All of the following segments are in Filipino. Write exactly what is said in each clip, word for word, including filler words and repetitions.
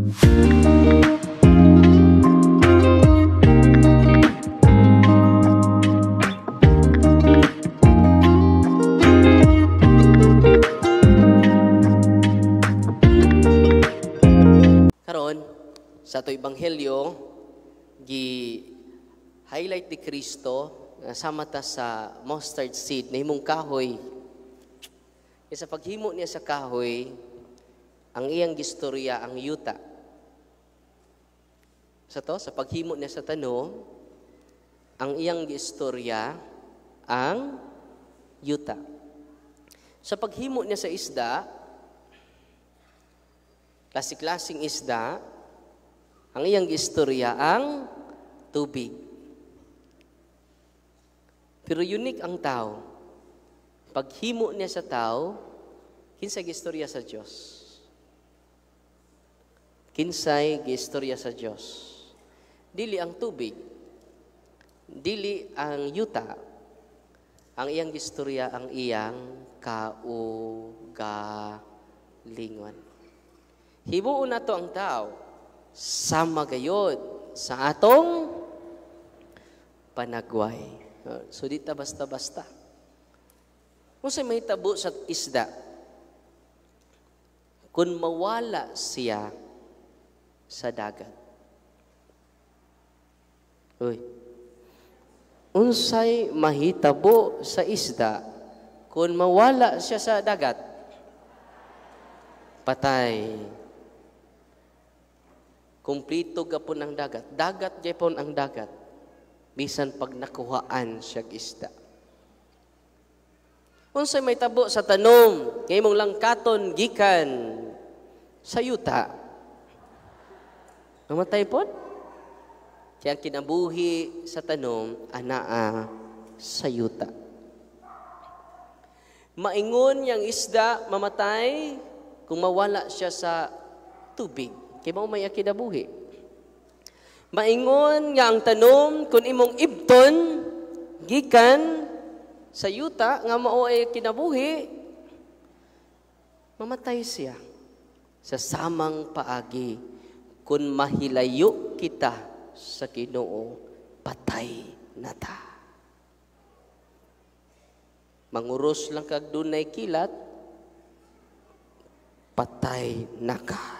Sa ato Ebanghelyo, gi-highlight ni Kristo nga sama ta sa mustard seed na himong kahoy. Kaya sa paghimo niya sa kahoy, ang iyang gistorya ang yuta. Sa to, sa paghimo niya sa tanong, ang iyang gistorya ang yuta. Sa paghimo niya sa isda, klase-klaseng isda, ang iyang istorya ang tubig. Pero unique ang tao. Paghimo niya sa tao, kinsay gistorya sa Dios. Kinsay gistorya sa Dios. Dili ang tubig. Dili ang yuta. Ang iyang gistorya ang iyang kaugalingon. Himuon nato ang tao sama gayod sa atong panagway. So dita basta-basta. Kung sa may tabo sa isda, kung mawala siya sa dagat. Uy. Unsay mahitabo sa isda kung mawala siya sa dagat? Patay. Kumplito gapon ang dagat. Dagat gapon ang dagat. Bisan pag nakuhaan siya isda. Unsay may tabo sa tanom, kay mong langkaton gikan sa yuta. Mamatay pod? Kaya kinabuhi sa tanom, anaa sa yuta. Maingon yang isda mamatay kung mawala siya sa tubig. Kaya mo may kinabuhi. Maingon nga ang tanom kung imong ibton, gikan, sa yuta, nga mao ay kinabuhi, mamatay siya sa samang paagi. Kung mahilayo kita sa Ginoo, patay na ta. Manguros lang kag dunay kilat, patay na ka.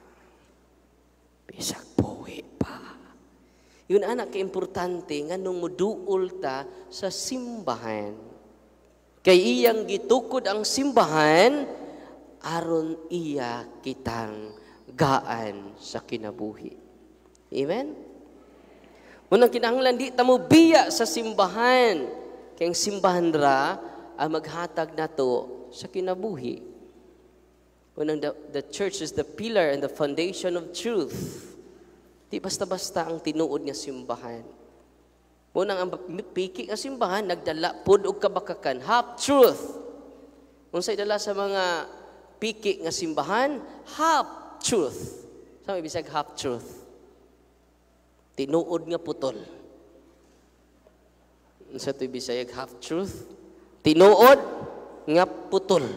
Bisag buhi pa. Yun anak ka-importante nga nung muduol ta sa simbahan. Kay iyang gitukod ang simbahan, aron iya kitang gaan sa kinabuhi. Amen? Unang kinahanglan, di ta mo biya sa simbahan. Kaya ang simbahan ra, ang maghatag nato sa kinabuhi. Unang, the, the church is the pillar and the foundation of truth. Di basta-basta ang tinuod nga simbahan. Unang ang piki nga simbahan, nagdala pod og kabakakan, half truth. Unsay dala sa mga piki nga simbahan, half truth. Sa ibig sabihin half truth? Tinuod nga putol. Unsa to ibig sabihin half truth? Tinuod nga putol.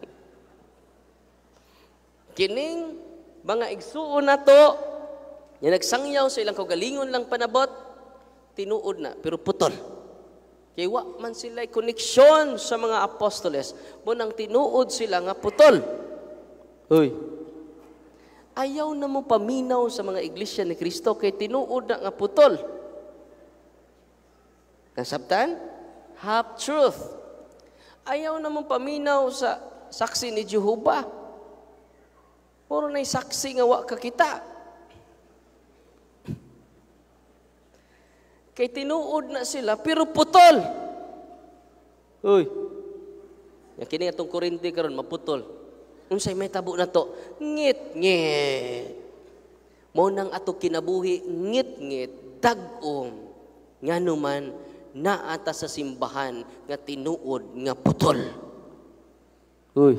Kining mga igsuon na to, yung nagsangyaw sa ilang kaugalingon lang panabot, tinuod na, pero putol. Kaya wa man sila koneksyon sa mga apostoles, munang tinuod sila nga putol. Uy, ayaw na mo paminaw sa mga iglesia ni Kristo, kay tinuod na nga putol. Nasabtan? Half truth. Ayaw na mo paminaw sa saksi ni Jehovah. Puro na'y saksi nga wa kakita. Kay tinuod na sila, pero putol. Uy. Yung kini atong Korinti karon maputol. Unsay may tabo na to? Ngit, ngit. Mo nang ato kinabuhi, ngit, ngit, dag-ong. Nga naman, naata sa simbahan, nga tinuod, nga putol. Uy.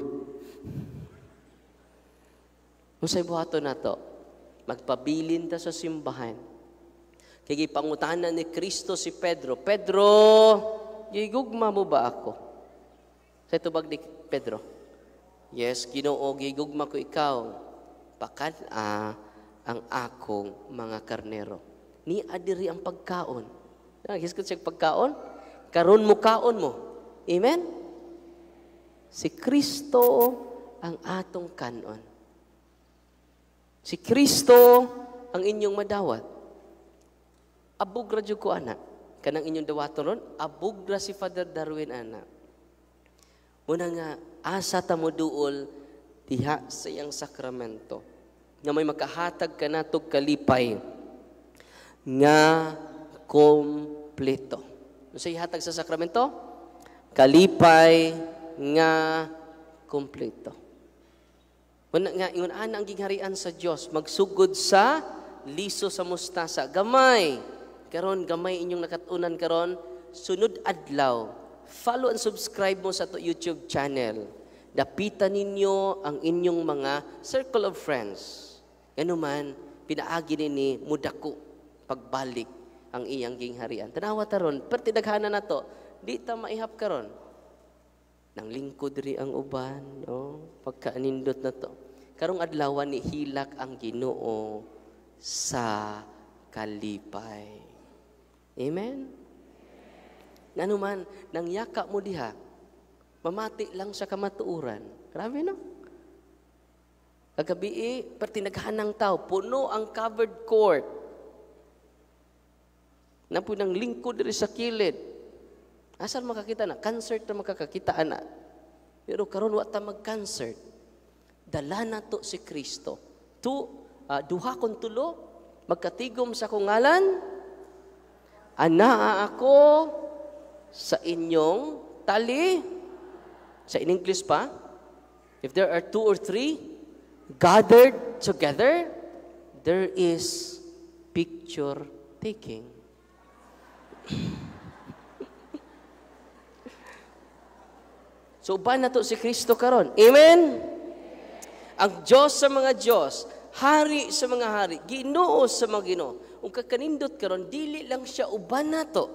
Unsay buhaton nato? Magpabilin ta sa simbahan. Kaya gipangutanan ni Kristo si Pedro, Pedro, gigugma mo ba ako? Sa tubag ni Pedro, yes, Ginoo, gigugma ko ikaw. Pakan, ah, ang akong mga karnero. Ni adiri ang pagkaon. Nagisgot siya pagkaon? Karon mo kaon mo. Amen? Si Kristo ang atong kanon. Si Kristo ang inyong madawat. Abugra jud ko anak. Kanang inyong dawaton ron, abugra si Father Darwin anak. Muna nga, asa ta mo duol diha sa iyang sakramento. Nga may makahatag ka na tog kalipay nga kompleto. Ano sa ihatag sa sakramento? Kalipay nga kompleto. Muna nga, ingon ana ang gingharian sa Dios magsugod sa liso sa mustasa. Gamay. Karon gamay inyong nakatunan karon, sunod adlaw. Follow and subscribe mo sa to YouTube channel. Dapitan ninyo ang inyong mga circle of friends. Ngano man pinaagi nini mudako pagbalik ang iyang gingharian. Tanawa taron, pertidaghanan nato, di ta maihap karon. Nang lingkod ri ang uban, no? Pagkaanindot na to. Karong adlaw ni hilak ang Ginoo sa kalipay. Amen. Ngano man nang yaka mo diha, mamati lang sa kamatuuran. Grabe no? Kagabi, pertinaghanang tao, puno ang covered court. Na po ng lingkod rin sa kilid. Asan makakita na? Concert na makakakitaan na. Pero karon wa ta mag-concert. Dala na to si Kristo. Tu, uh, duha kong tulo, magkatigom sa kungalan, anaa ako sa inyong tali. Sa in English pa, if there are two or three gathered together, there is picture taking. So, ba na to si Kristo karon? Amen? Ang Diyos sa mga Diyos, Hari sa mga hari, Ginoo sa mga Ginoo. Kung kakanindot karon, dili lang siya uban na to.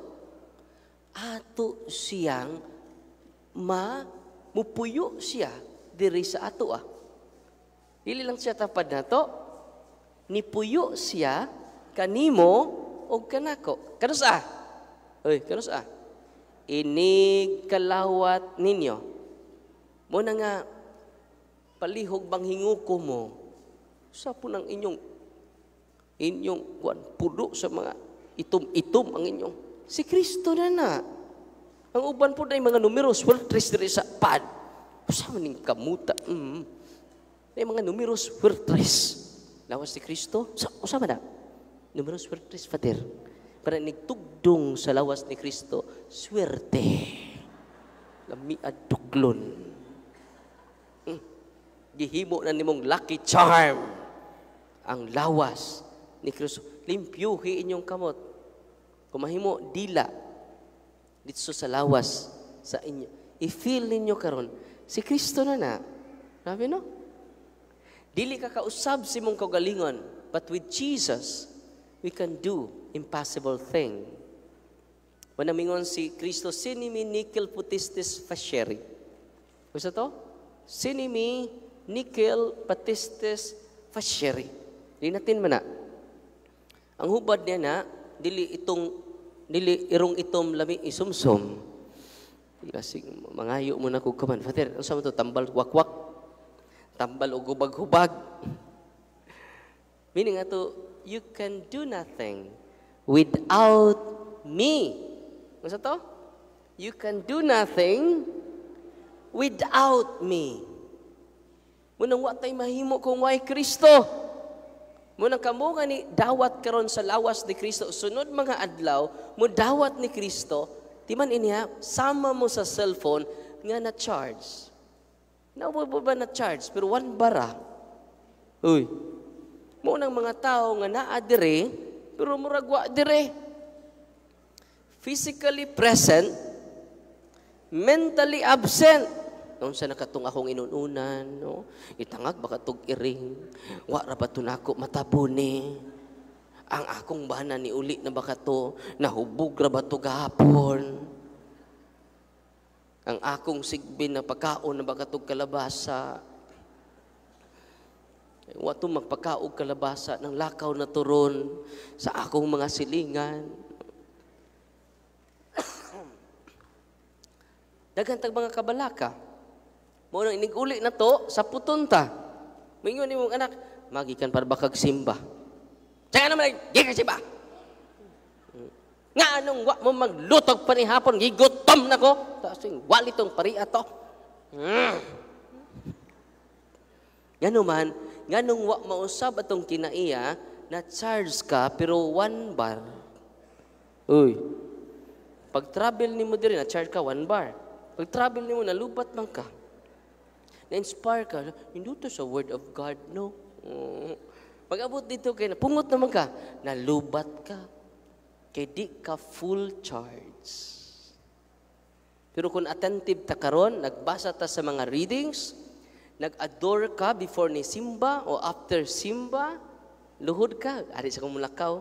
Ato siyang ma, mupuyo siya diri sa ato ah. Dili lang siya tapad na to, nipuyo siya kanimo o kanako. Kanus ah? Uy, kanus ah? Inig kalawat ninyo. Muna nga, palihog bang hinguko mo, sa po ng inyong, inyong, kuan, pudo sa mga itom-itom ang inyong. Si Kristo na na. Ang uban po na yung mga numeros, weltres diri sa pad. Usama ning kamuta. Mm. Yung mga numeros, weltres. Lawas si Kristo, usama na. Numeros, weltres, Father. Para nigtugdong sa lawas ni Kristo, swerte. Lami aduklon. Hmm. Gihimo na nimong lucky charm ang lawas ni Kristo. Limpyuhi inyong kamot. Kumahimo dila dito sa lawas sa inyo. I-feel ninyo karon si Kristo na na. Sabi no? Dili ka kausab si mong kagalingon, but with Jesus we can do impossible thing. Manamingon si Kristo, sinimi nikel putistis facere. Gusto to? Sinimi nikel putistis facere. Di natin man na. Ang hubad niya na, dili itong, dili irong itom lami isumsum. Kasi mangayo mo na kung kaman. Father, ano sa mo to? Tambal wakwak. Tambal o hubag-hubag. Meaning ato, you can do nothing without me. Ano sa to? You can do nothing without me. Munang watay mahimo kung way Kristo. Munang kamo nga ni dawat karon sa lawas ni Kristo. Sunod mga adlaw, mo dawat ni Kristo, timan iniha, sama mo sa cellphone nga na-charge. Naubo ba na-charge? Pero one bara. Uy, munang mga tao nga naa dire, pero muragwa dire. Physically present, mentally absent. Noon sa nakatong akong inununan, no? Itangag baka tog iring, wa ra ba to nako matabuni. Ang akong bana ni uli na baka to, nahubog ra ba to gahapon. Ang akong sigbin na pagkaon na baka to kalabasa. Wato magpakaog kalabasa ng lakaw na turon sa akong mga silingan. Daghan tag mga kabalaka. Mo nang iniguli na to sa putunta. Mingon ni mong anak, magikan para bakag simba. Tsaka naman, gikan simba. Nga anong wa mo maglutog pa ni hapon, gigutom na ko. Tapos yung walitong pariya to. Mm. Ngano man, nganong wa mausab atong kinaiya, na charge ka, pero one bar. Uy, pag travel ni mo diri, na charge ka, one bar. Pag travel ni mo, nalubat man ka. Na-inspire ka, hindi to sa word of God, no? Mm. Pag-abot dito kayo, pungot naman ka, nalubat ka. Kaya di ka full charge. Pero kung attentive ta karon, nagbasa ta sa mga readings, nag-adore ka before ni Simba o after Simba, luhod ka, ari sa kong mulakaw,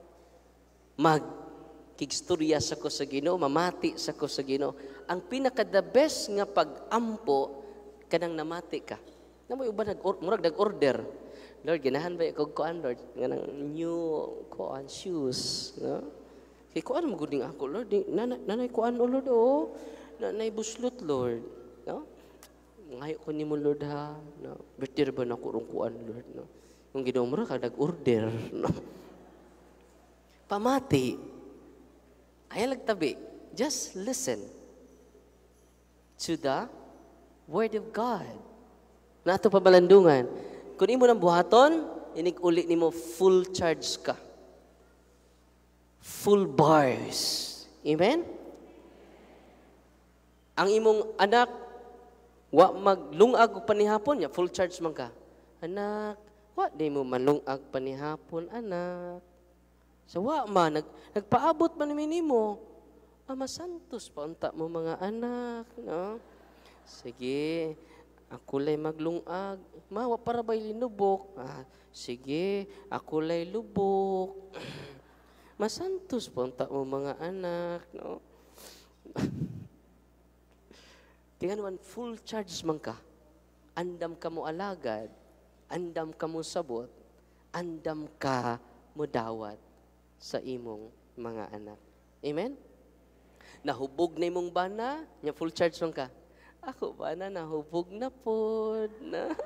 mag-kigstorya sa ko sa Ginoo, mamati sa ko sa Ginoo. Ang pinaka-the best nga pag-ampo, kanang namati ka. Na mo iba nag-murag nag-order. Lord, ganahan ba ikaw kuan, Lord? Nga ng new kuan, shoes. No? Kaya kuan mo guding ako, Lord. Nanay, nanay kuan o, Lord, o. Nanay buslot, Lord. No? Ngayon ko ni mo, Lord, ha? No? Birthday ba na kurong kuan, Lord? No? Yung ginawa mo ka, nag-order. No? Pamati. Ayaw lagtabi. Just listen to the Word of God. Na ito pabalandungan. Kung imo ng buhaton, inig-uli ni mo full charge ka. Full bars. Amen? Ang imong anak, wa maglungag og panihapon, ya full charge man ka. Anak, wa di mo manlungag panihapon, anak. So wa man, nag, nagpaabot man nimo. Ama santos pa unta mo mga anak, no? Sige, ako lay maglungag. Mawa para ba'y linubok? Ah, sige, ako lay lubok. Masantos po ang mo mga anak. No? Tingnan naman, full charge man ka. Andam ka mo alagad. Andam ka mo sabot. Andam ka mo dawat sa imong mga anak. Amen? Nahubog na imong bana, niya full charge man ka. Ako ba na nahubog na po na.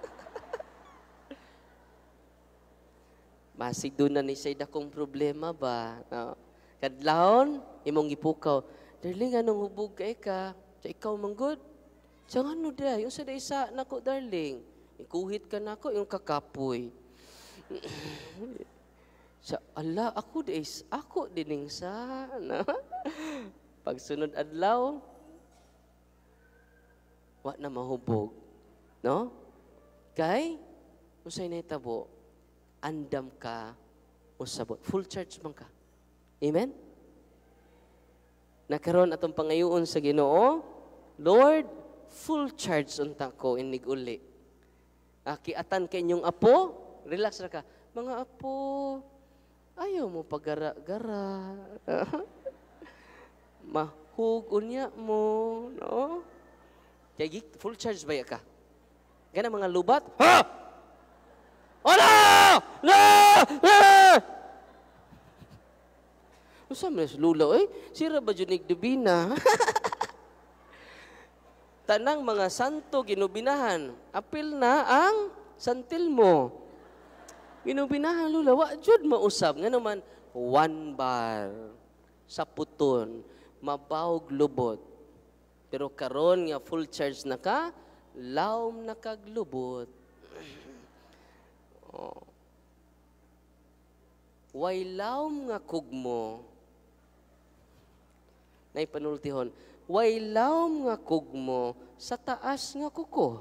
Masig doon na ni Sayda kong problema ba? No? Kadlawon, imong ipukaw. Darling, anong hubog ka ika? Sa ikaw manggod? Sa ano da? Yung sa isa na ko, darling. Ikuhit ka na ako, yung kakapoy. Sa ala, ako des, ako dining sa. No? Pagsunod adlaw, wa na mahubog. No? Kay, usay na itabo, andam ka usabot. Full charge man ka. Amen? Nakaroon atong pangayoon sa Ginoo, Lord, full charge unta ko inig uli. Akiatan kay inyong apo, relax ra ka. Mga apo, ayaw mo pagara-gara. Mahug unya mo, no? Kaya full charge ba ka? Gana mga lubat? Ha! Ola! La! La! Usa man sa lula, eh? Sira ba dyan nigdubina? Tanang mga santo ginubinahan. Apil na ang santil mo. Ginubinahan, lula. Wa dyan mausap. Nga naman, one bar sa puton, mabawag lubot. Pero karon nga full charge na ka, lawm na kaglubot. Oh. Way lawm nga kugmo. Nay panultihon, way lawm nga kugmo sa taas nga kuko.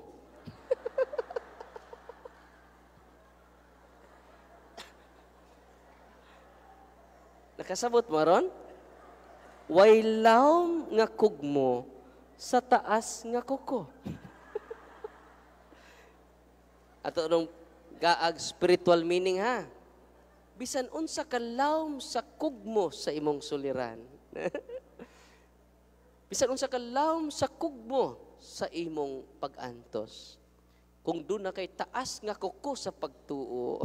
Nakasabot mo ron? Way lawm nga kugmo sa taas nga kuko. Ato nung gaag spiritual meaning ha. Bisan unsa ka lawm sa kugmo sa imong suliran. Bisan unsa ka lawm sa kugmo sa imong pag-antos. kung doon na kay taas nga kuko sa pagtuo.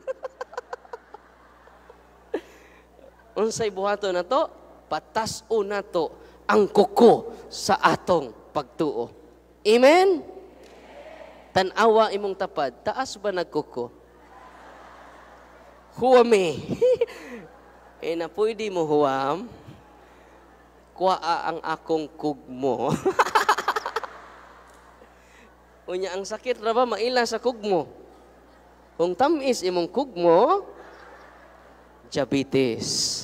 Unsay buhaton na to? Patas-o na to ang kuko sa atong pagtuo. Amen? Tanawa imong tapad, taas ba nagkuko? Huwami. Eh na pwede mo huwam, kuwaa ang akong kugmo. Unya ang sakit ra ba maila sa kugmo? Kung tamis imong kugmo, diabetes.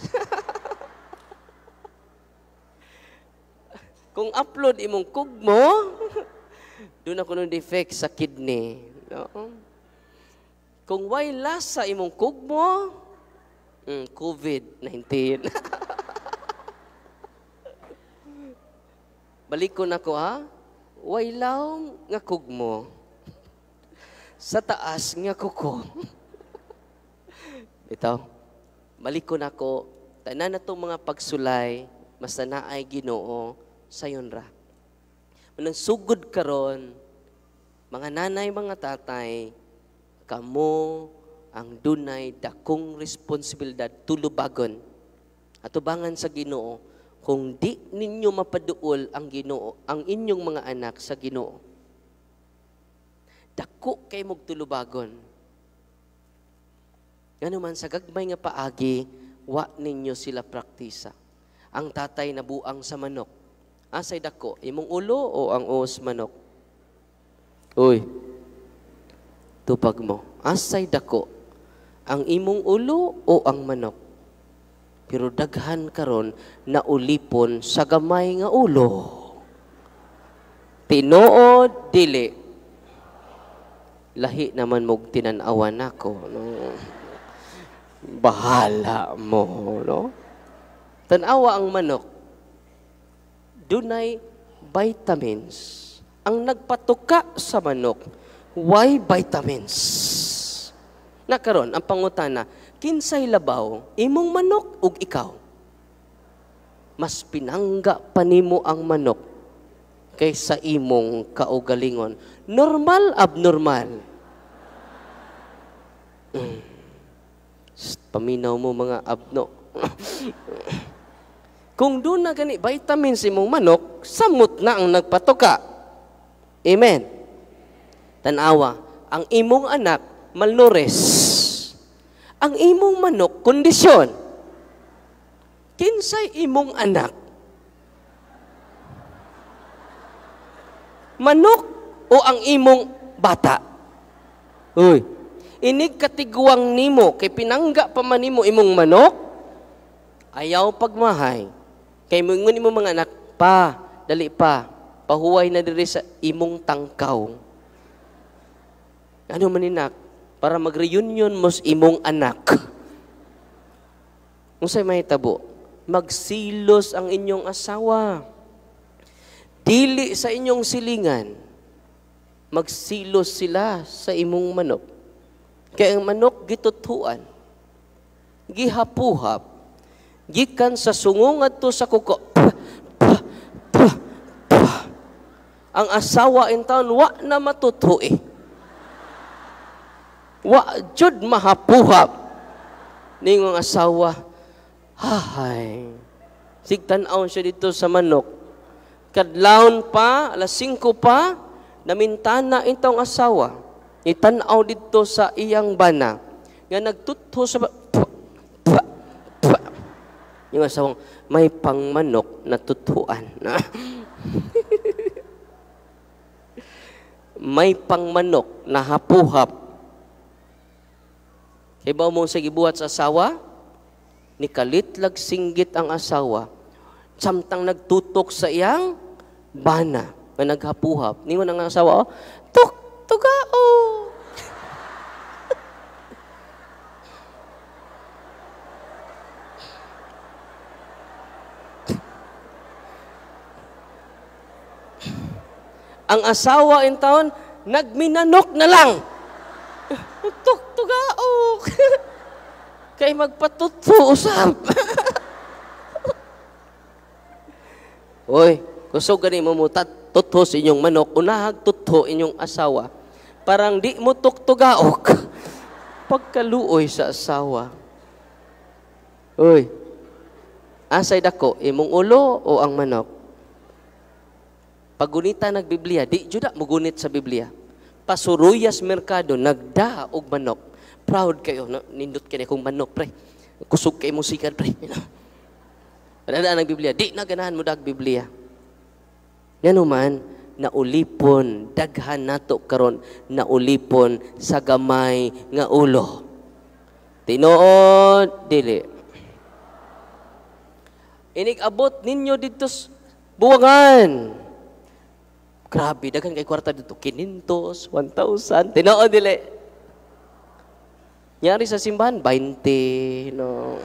Kung upload imong kugmo, doon ako ng defect sa kidney. No? Kung way lasa imong kugmo, mm, COVID nineteen. Balik ko na ko ha. Way law nga kugmo. Sa taas nga kuko. Bitaw. Balik ko na ko. Tanan na itong mga pagsulay, mas naay Ginoo sayon ra. Manang sugod karon, mga nanay, mga tatay, kamo ang dunay dakong responsibilidad tulubagon. Atubangan sa Ginoo, kung di ninyo mapaduol ang Ginoo, ang inyong mga anak sa Ginoo. Dako kay mog tulubagon. Ngano man sa gagmay nga paagi, wa ninyo sila praktisa. Ang tatay nabuang sa manok. Asay dako, imong ulo o ang os manok? Uy, tupag mo. Asay dako, ang imong ulo o ang manok? Pero daghan karon na ulipon sa gamay nga ulo. Tinuod dili. Lahi naman mog tinan-awan nako, no. Bahala mo, no. Tan-awa ang manok. Dunay vitamins. Ang nagpatuka sa manok, why vitamins? Nakaron ang pangutana, kinsay labaw, imong manok ug ikaw? Mas pinangga pa nimo ang manok kaysa imong kaugalingon. Normal, abnormal? Mm. Paminaw mo mga abno. Kung doon na gani vitamins imong manok, samot na ang nagpatuka. Amen. Tanawa, ang imong anak malnourished. Ang imong manok kondisyon. Kinsay imong anak? Manok o ang imong bata? Uy, inig katiguang nimo kay pinangga pa man nimo imong manok, ayaw pagmahay. Kay moingon imong mga anak, pa, dali pa, pahuway na diri sa imong tangkaw. Ano maninak? Para mag-reunion mo sa imong anak. Unsay mahitabo? Magsilos ang inyong asawa. Dili sa inyong silingan. Magsilos sila sa imong manok. Kaya ang manok gitutuan, gihapuhap, gikan sa sungo ngadto sa kuko. Pah, pah, pah, pah. Ang asawa in town, wa na matutui. Wa jud mahapuhap. Ningong asawa, hahay. Sigtan-aw siya dito sa manok. Kadlawon pa, alas singko pa, namintana itong asawa. Itanaw dito sa iyang bana. Nga nagtutho sa... Pwa, pwa, pwa. Yung asawang, may pangmanok na tutuan. May pangmanok na hapuhap. Kaya ba mo sa gibuhat sa asawa? Nikalitlag singgit ang asawa. Samtang nagtutok sa iyang bana. Na naghapuhap. Ningon ang asawa, oh, tuk, tugao. Ang asawa in town, nagminanok na lang. Tuk-tugao. Kay magpatuto usap. Oy, kusog gani mo mo tutho sa inyong manok, unahag tutho inyong asawa. Parang di mo tuktugaok. Pagkaluoy sa asawa. Uy, asay dako, imong ulo o ang manok? Pagunita nagbiblia, di juda mo gunit sa Biblia. Pasuruyas merkado, nagda og manok. Proud kayo, no? Nindot kayo kung manok, pre. Kusog kayo musikan, pre. Padadaan ang Biblia, di na ganahan mo dag Biblia. Yan man, naulipon, daghan nato karon naulipon sa gamay nga ulo. Tinuod, dili. Inig-abot ninyo dito buwangan. Grabe, daghan kay kwarta dito. Kinintos, one thousand. Tinood, dili. Nyari sa simbahan, twenty, no.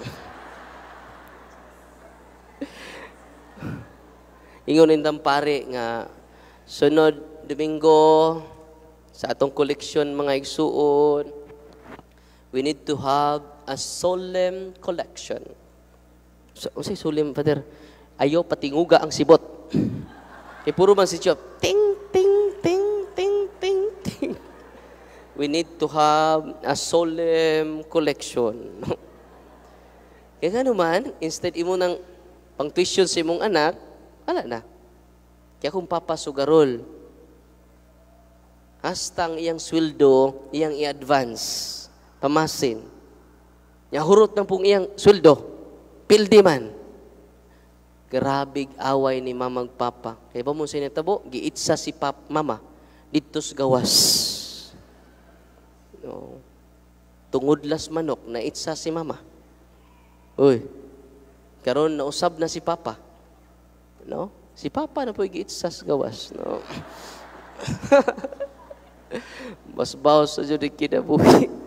Ingon nindang pare nga, sunod Domingo, sa atong koleksyon mga igsuon, we need to have a solemn collection. So, ano say solemn, Father? Ayaw patinguga ang sibot. Kaya puro man si Chop, ting, ting, ting, ting, ting, ting. We need to have a solemn collection. Kaya nga naman, instead imo ng pang-tuition sa imong anak, wala na. Kaya kung papasugarol, hastang iyang sweldo, iyang i-advance, pamasin. Yahurot ng pong iyang sweldo, pildi man. Grabig away ni mamang papa. Kaya ba mo sinitabo, giitsa si pap, mama, ditos gawas. No. Tungudlas manok, naitsa si mama. Uy, karon nausab na si papa. No? Si papa na po giitsa sa gawas. No? Mas bawas sa judik kinabuhi.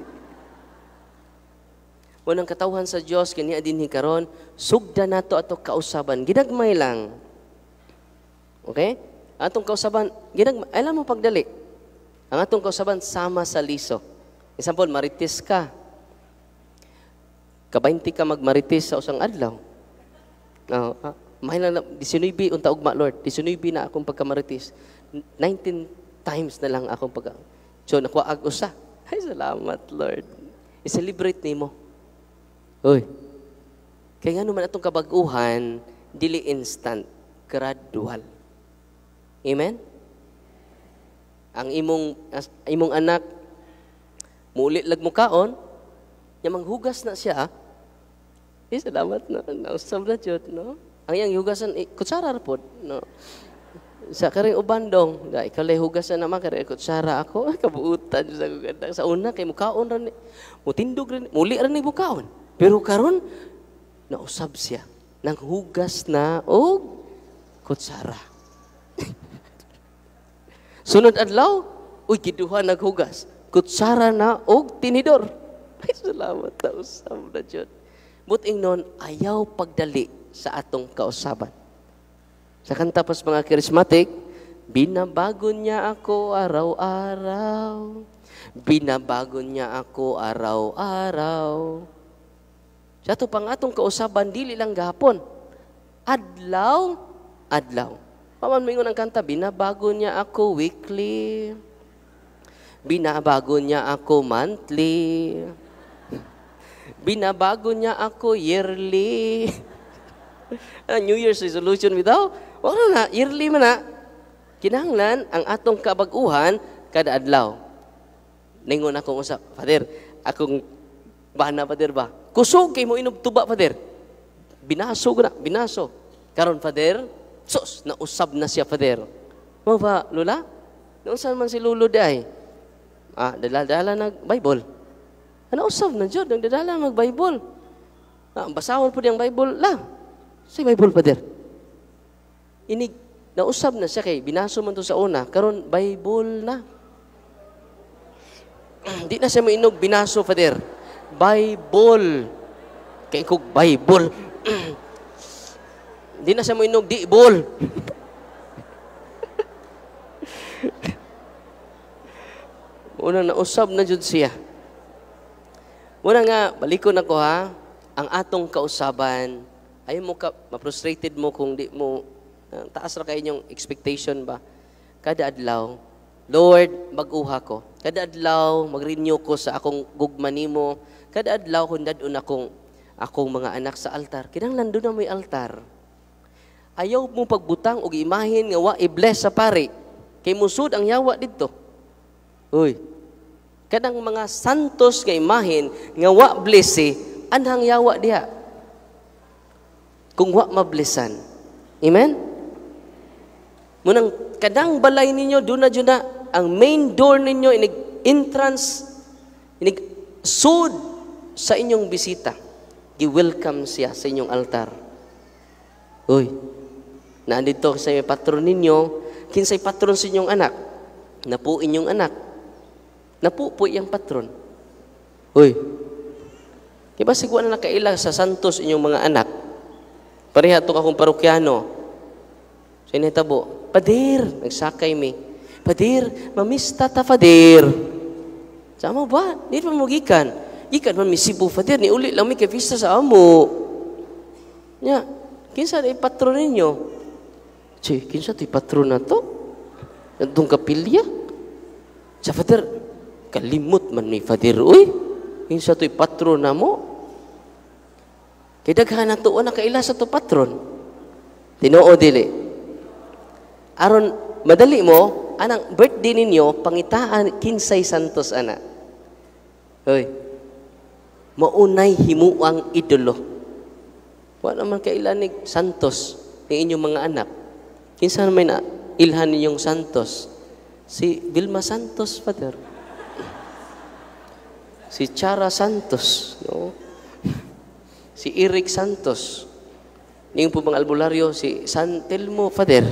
Unang katawhan sa Dios kaniya dinhi karon, sugda nato ato kausaban, ginagmay lang. Okay? Atong kausaban, ginagmay, alam mo pagdali. Ang atong kausaban sama sa liso. Example, marites ka. Kabaynti ka magmarites sa usang adlaw. No, ah, mahal na nineteen unta ugma Lord. nineteen na akong pagkamarites. nineteen times na lang akong pagka. So nakuha ag usa. Ay salamat Lord. I-celebrate nimo. Uy, kaya nga naman itong kabaguhan, dili instant, gradual. Amen? Ang imong imong anak, mulit lag mo kaon, niya manghugas na siya, eh, salamat na, nausap na Diyot, no? Ang iyang hugasan, eh, kutsara po, no? Sa karing ubandong, da, ikalay hugasan naman, karing kutsara ako, ay, kabuutan sa guganda. Sa una, kay mukaon rin, mutindog rin, muli rin ni mukaon. Pero karon nausab siya nang hugas na og kutsara. Sunod adlaw, uy giduha naghugas, kutsara na og tinidor. Ay salamat na usab na Diyon. Buting non ayaw pagdali sa atong kausaban. Sa kanta pas mga charismatic, binabago niya ako araw-araw. Binabago niya ako araw-araw. Sa ito pang atong kausaban, dili lang gahapon. Adlaw, adlaw. Paman mingon ang kanta, binabago niya ako weekly. Binabago niya ako monthly. Binabago niya ako yearly. New Year's resolution bitaw? Wala na, yearly man na. Kinahanglan ang atong kabaguhan kada adlaw. Ningon akong usap, Father, akong bana, Father ba? Kusog kay mo inog tuba, Father. Binaso ko na, binaso. Karon, Father, sus, nausab na siya, Father. Mo ba, Lola? Noon saan man si Lolo day? Ah, dala-dala nag-Bible. Nausab na, Diyod, nagdadala mag-Bible. Ah, basahon po niyang Bible lang. Say Bible, Father. Inig, nausab na siya kay, binaso man to sa una. Karon, Bible na. Di na siya mo inog, binaso, Father. Bible. Kaya kong Bible. Di na siya mo inog, di bol. Una na usab na jud siya. Una nga, balikon ako ha, ang atong kausaban, ayaw mo ka, ma-frustrated mo kung di mo, uh, taas ra kayo yung expectation ba? Kada adlaw, Lord, mag-uha ko. Kada adlaw mag-renew ko sa akong gugma nimo. Kada adlaw kun dadun akong akong mga anak sa altar. Kinahanglan doon na may altar. Ayaw mo pagbutang og imahin nga wa i-bless sa pari. Kay musud ang yawa didto. Uy. Kadang mga santos nga imahin nga wa blessi, anhang yawa diha. Kung wa mablessan. Amen? Munang kadang balay ninyo doon na dyan na ang main door ninyo inig entrance inig sud sa inyong bisita. Gi-welcome siya sa inyong altar. Uy. Naandito sa patron ninyo, kinsay patron sa inyong anak? Napu inyong anak. Napu po iyang patron. Uy. Kiba sigwa na nakaila sa santos inyong mga anak. Pareha to akong parokyano. Sinitabo, Padir, nagsakay mi. Padir, mamista ta Padir. Sama ba? Di pa mo gikan. Gikan man mi Cebu Padir, ni uli lang mi kay vista sa amo. Nya, kinsa ay patron ninyo? Che, kinsa ti patron na to? Nandung kapilya? Sa Padir, kalimot man ni Padir, uy. Kinsa to'y patron na mo? Kay daghan na to, na kaila sa to patron. Tinoo dili. Aron, madali mo, anang birthday ninyo, pangitaan, kinsay santos, ana. Uy, maunay himuang idolo. Wala naman kailanig santos ng inyong mga anak. Kinsa naman na ilhan ninyong santos? Si Vilma Santos, Father. Si Chara Santos, no? Si Eric Santos. Ning po bang albularyo, si San Telmo, Father.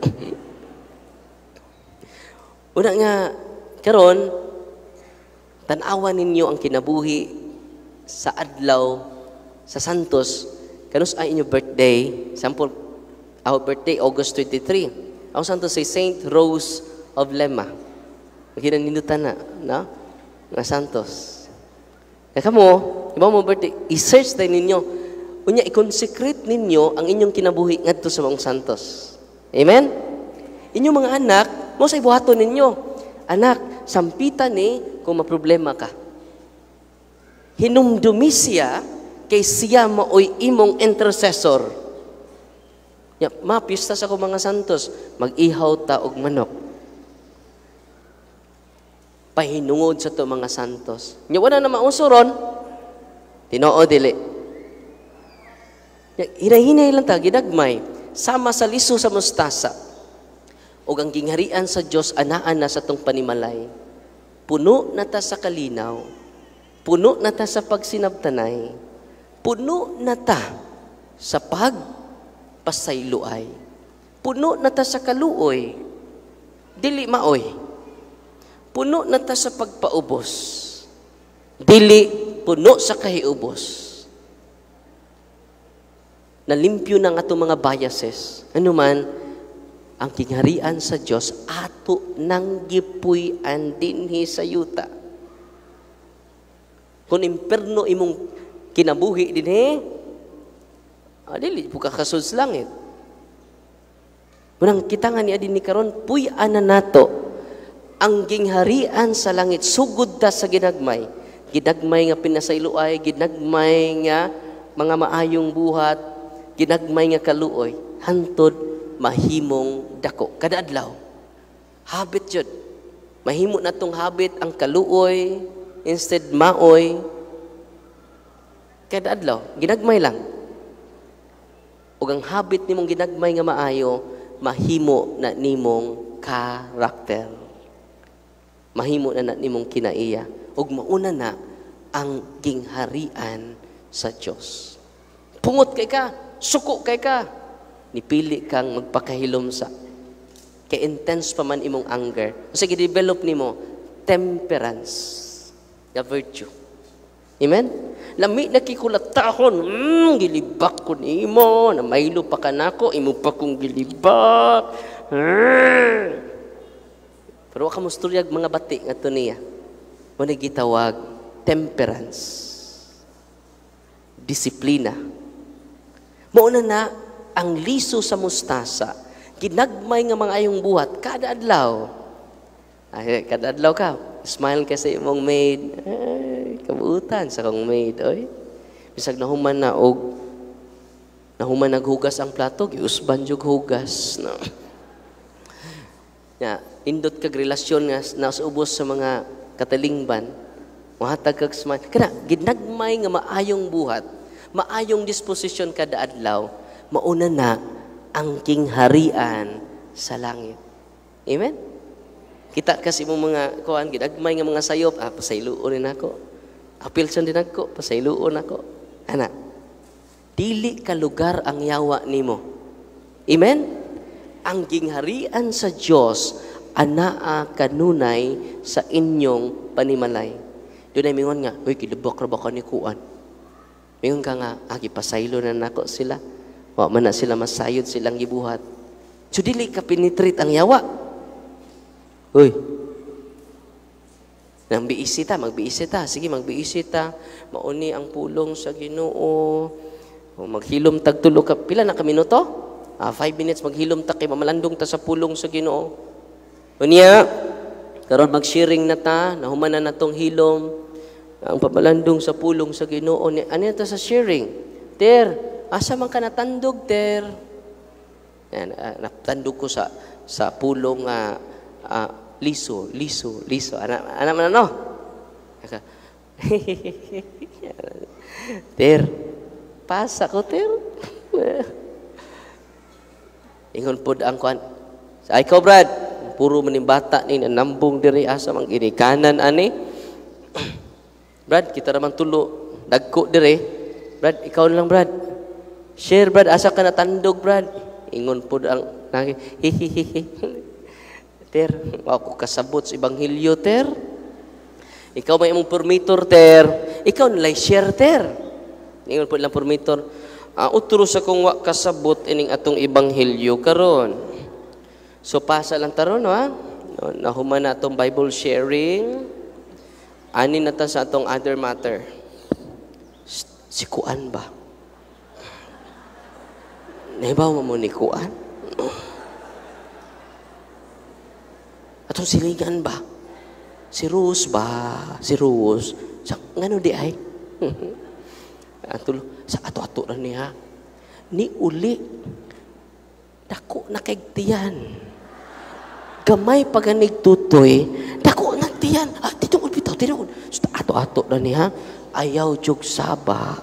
Una nga, karon tan-awan ninyo ang kinabuhi sa adlaw, sa Santos, kanus ay inyong birthday, sample, our birthday, August twenty-three. Ang Santos ay Saint Rose of Lima. Magkinanindutan na, na? Nga Santos. Kaya mo, iba mo birthday, i-search tayo ninyo. Unya, i-consecrate ninyo ang inyong kinabuhi ngadto sa mga Santos. Amen? Inyong mga anak, mo sa ibuhaton ninyo. Anak, sampitan ni kung maproblema ka. Hinumdumi siya kay siya maoy imong intercessor. Ya, mapista sa ko mga santos, mag-ihaw ta og manok. Pahinungod sa to mga santos. Nya wala na mausuron, tinoo dili. Hinahinay lang ta, ginagmay, sama sa liso sa mustasa. O ang gingharian sa Diyos, anaan na sa tong panimalay. Puno na ta sa kalinaw, puno na ta sa pagsinabtanay, puno na ta sa pagpasayloay, puno na ta sa kaluoy, dili maoy, puno na ta sa pagpaubos, dili puno sa kahiubos. Nalimpyo ng ato mga biases. Ano man, ang kingharian sa Diyos, ato nang gipuy-an dinhi sa yuta. Kung imperno imong kinabuhi dinhi, ah, dili, buka kasod sa langit. Unang kita nga ni adin ni karon, puy-an na nato, ang gingharian sa langit, sugod ta sa ginagmay. Ginagmay nga pinasayloay, ginagmay nga mga maayong buhat, ginagmay nga kaluoy, hantod mahimong dako. Kada adlaw. Habit yun. Mahimo na tong habit ang kaluoy, instead maoy. Kada adlaw. Ginagmay lang. O ang habit nimong ginagmay nga maayo, mahimo na nimong karakter. Mahimo na na nimong kinaiya. O mauna na ang gingharian sa Diyos. Pungot kay ka, suko kay ka, nipili kang magpakahilom sa. Kay intense pa man imong anger. Kasi i-develop nimo temperance, the virtue. Amen? Lami na kikulatahon, hmm, gilibak ko nimo, na maylo pa ka nako, imo pa kong gilibak. Hmm. Pero waka mo storyag mga bati nga to niya. Muna gitawag, temperance. Disiplina. Mauna na, ang liso sa mustasa, ginagmay nga mga ayong buhat, kada adlaw, Ay, kada adlaw ka, smile ka sa imong maid. Ay, kabuutan sa kong maid, oy. Bisag nahuman na og nahuman naghugas ang plato, giusban jud hugas, no. Ya, indot kag relasyon nga nausubos sa mga katalingban. Mahatag kag smile. Kana ginagmay nga maayong buhat, maayong disposisyon kada adlaw, mauna na ang kingharian sa langit. Amen? Kita kasi mo mga kuan ginagmay nga mga sayop, ah pasayloon din ako. Apilson din ako, pasayloon ako. Ana. Dili ka lugar ang yawa nimo. Amen? Ang gingharian sa Dios anaa kanunay sa inyong panimalay. Doon ay mingon nga, uy, kilibok ra ba ka ni kuan? Mingon ka nga, agi pasaylo na nako sila. Wa man na sila masayod silang gibuhat. So dili ka penetrate ang yawa. Uy. Nang biisita, magbiisita. Sige, magbiisita. Mauni ang pulong sa Ginoo. O maghilom tag tulo ka. Pila na ka minuto? Ah, five minutes maghilom ta kay mamalandong ta sa pulong sa Ginoo. Unya, karon mag-sharing na ta, nahuman na natong hilom. Ang pamalandong sa pulong sa Ginoo. Ano ta sa sharing? Ter, asa man ka natandog, ter? Yan, uh, natandog ko sa sa pulong uh, uh, liso, liso, liso. Ana, ana man ano? Ter, pasa ko, ter. Ingon po ang kuan. Sa ikaw, Brad, puro maning bata ni nambong diri asa mang ginikanan ani. Brad, kita naman tulo. Dagko dire. Brad, ikaw lang, Brad. Share, Brad. Asa ka natandog, Brad. Ingon po ang nagi. Hihihihi. Ter, ako kasabot sa Ebanghelyo, Ter. Ikaw may imong permitor, Ter. Ikaw nilay share, Ter. Ingon po lang permitor. Uh, utro sa kong wa kasabot ining atong Ebanghelyo karon. So, pasa lang taron, ha? No, nahuman na atong Bible sharing. Ani na ta sa atong other matter. Si Kuan ba? Naibaw mo ni Kuan? Atong siligan ba? Si Rose ba? Si Rose. Sa, ngano di ay? Atulo, sa ato-ato na niya. Ni uli. Dako na kaigtiyan. Gamay paganig tutoy. Dako nagtiyan. Ah, dito ulpitaw, dito. Ato-ato na niya. Ayaw jug saba.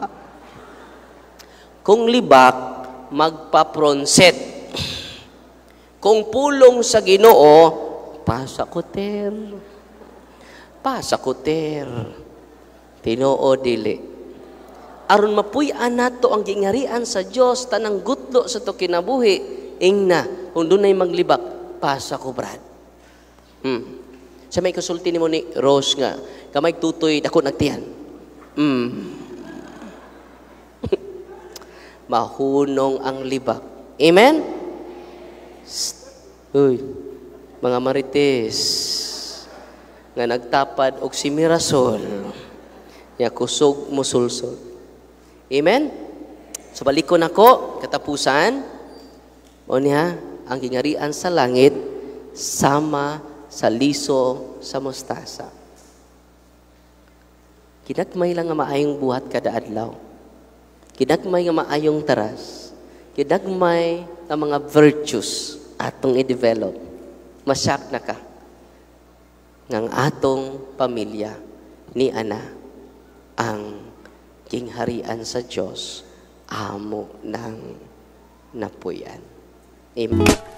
Kung libak, magpa-pronset. Kung pulong sa Ginoo, pasakuter. Pasakuter. Tinoo dili. Aron mapuy-an nato ang gingarian sa Dios tanang gutlo sa to kinabuhi, ingna kung dunay maglibak, pasa ko, Brad. Hmm. Sa may konsulti nimo ni Rose nga, kamay tutoy dako nagtiyan. Hmm. Mahunong ang libak. Amen? Uy, mga marites nga nagtapad og si Mirasol, ya kusog musulsol. Amen? So balikon ako, katapusan, o niya, ang gingarian sa langit, sama sa liso sa mostasa. Kinagmay lang nga maayong buhat kada adlaw. Kinagmay nga maayong taras. Kinagmay nga mga virtues atong i-develop. Masyak na ka ng atong pamilya ni Ana ang kingharian sa Diyos amo ng napuyan. Amen.